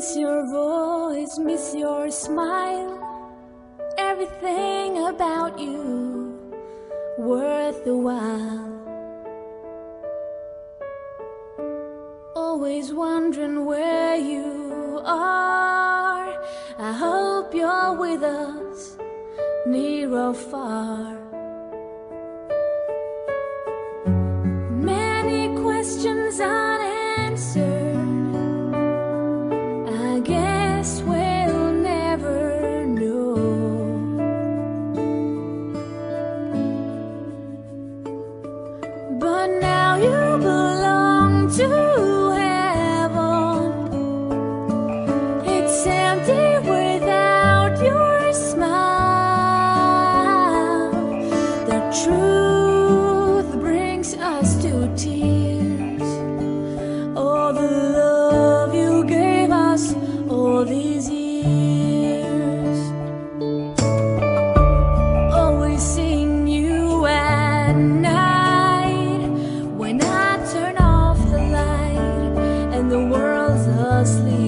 Miss your voice, miss your smile, everything about you worth the while. Always wondering where you are. I hope you're with us, near or far. Many questions unanswered, I guess we'll never know. But now you belong to heaven. It's empty without your smile. The truth brings us to tears. All the love you gave us all these years. Always seeing you at night, when I turn off the light and the world's asleep.